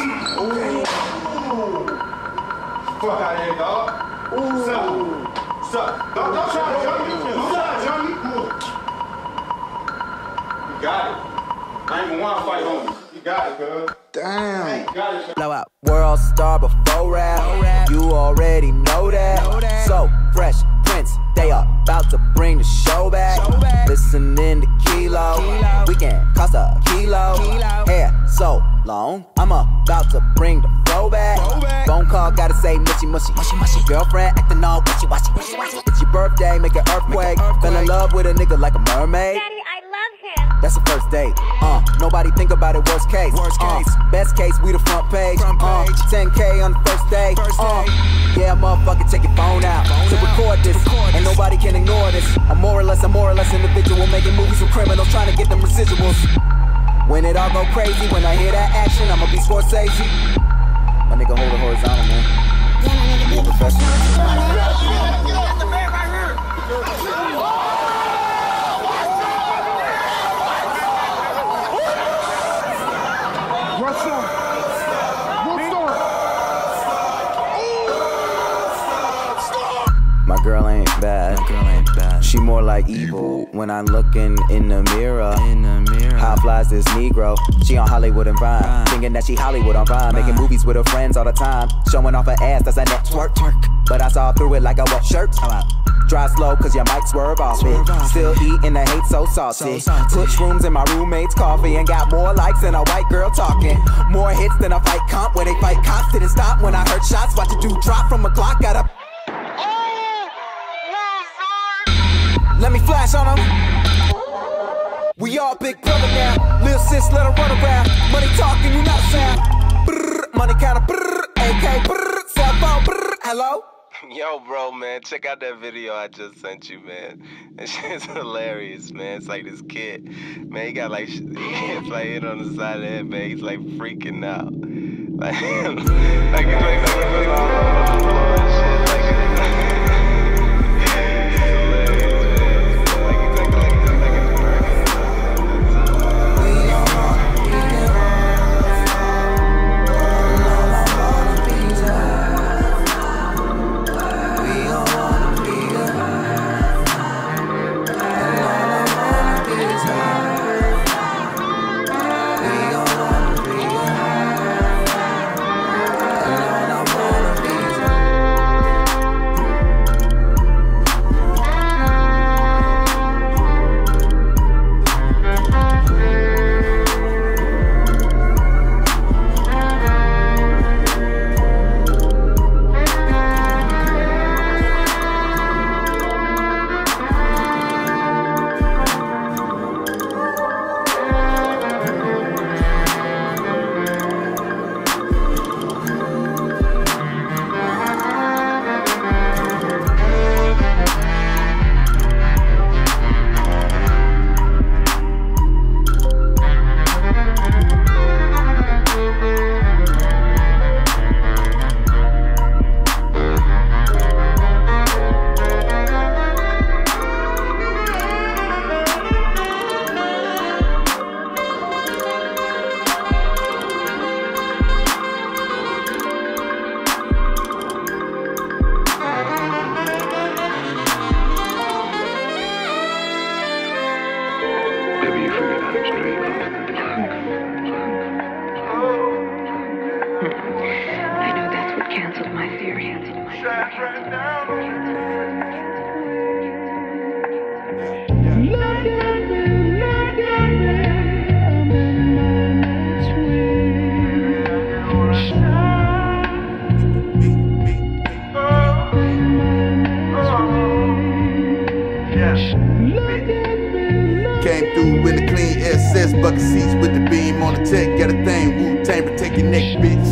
Fuck out of here, dog. What's up? Don't try to jump me. Don't try to jump me. You got it. I ain't even want to fight homies. You got it, cuz. Damn. Got it, Blow out. World star before rap. You already know that. So fresh Prince, they are about to bring the show back. Listening to Kilo. Weekend cost a kilo. Hair so long, I'm about to bring the flow back. Phone call, gotta say mushy mushy. Girlfriend acting all wishy washy. It's your birthday, make an earthquake. Fell in love with a nigga like a mermaid. Daddy, I love him. That's the first date. Nobody think about it. Worst case. Best case, we the front page. 10K on the first day. Yeah, motherfucker, take your phone out to record this. And nobody can ignore this. I'm more or less individual making movies with criminals trying to get them residuals. When it all go crazy, when I hear that action, I'ma be Scorsese. My nigga hold it horizontal, man. Yeah, my nigga, Be a professional. My girl ain't bad. She more like evil when I'm looking in the mirror. How flies this Negro? She on Hollywood and Vine, thinking that she Hollywood on Vine, making movies with her friends all the time, showing off her ass, that's a network. But I saw through it like a wet shirt. Drive slow cause your mic swerve off it. Still eating the hate so saucy. Put shrooms in my roommate's coffee and got more likes than a white girl talking. More hits than a fight comp where they fight cops. Didn't stop when I heard shots. Watch a dude drop from a Glock. Got a let me flash on him. We all big brother now. Lil' sis, let her run around. Money talking, you not a sound. Brrr, money counter, brrr, AK, brrr, cell phone, brrr, hello? Yo, bro, man, check out that video I just sent you, man. That shit's hilarious, man. It's like this kid, man, he got like, he gets like hit on the side of the head, man. He's like freaking out. Like, like he's like all over the floor and shit. I know that's what canceled my theory. Came through in the clean SS, bucket seats with the beam on the tech. Got a thing, Wu-Tang, protect your neck, bitch.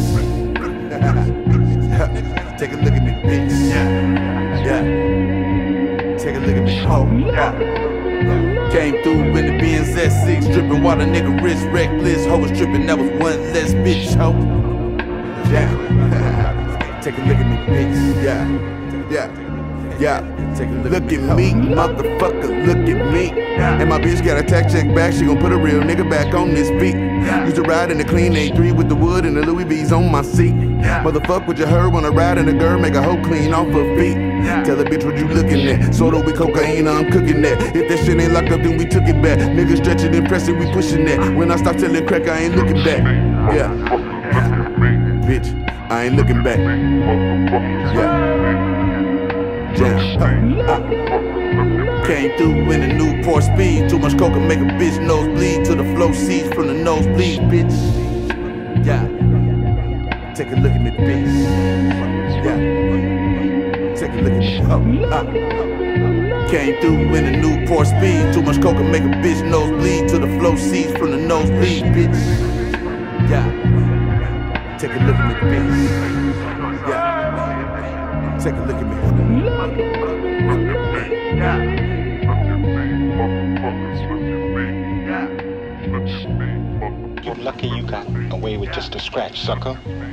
Take a look at me, bitch. Yeah. Take a look at me, ho. Came through in the Benz S6, dripping while the nigga wrist reckless. Ho was tripping, that was one less bitch, ho. Yeah. Take a look at me, bitch. Yeah. Yeah, look at me, motherfucker, look at me. And my bitch got a tax check back, she gon' put a real nigga back on this beat. Used to ride in the clean A3 with the wood and the Louis V's on my seat. Motherfuck what you heard when I ride in the girl, make a hoe clean off her feet. Tell a bitch what you looking at, soda with cocaine, I'm cooking that. If that shit ain't locked up, then we took it back. Niggas stretching and pressing, we pushing that. When I stop selling crack, I ain't looking back. Yeah, bitch, I ain't looking back. Yeah. Came through in a Newport Speed. Too much coke can make a bitch nose bleed. To the flow seats from the nosebleed, bitch. Yeah. Take a look at me, bitch. Yeah. Take a look at me. Came through in a Newport Speed. Too much coke can make a bitch nose bleed. To the flow seats from the nosebleed, bitch. Yeah. Take a look at me, bitch. Yeah. Take a look at me. You're lucky you got away with just a scratch, sucker.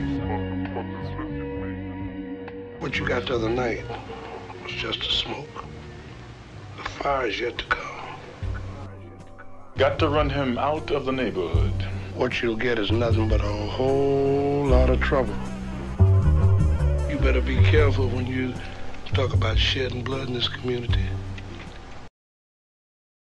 What you got the other night was just a smoke. The fire is yet to come. Got to run him out of the neighborhood. What you'll get is nothing but a whole lot of trouble. You better be careful when you talk about shedding blood in this community.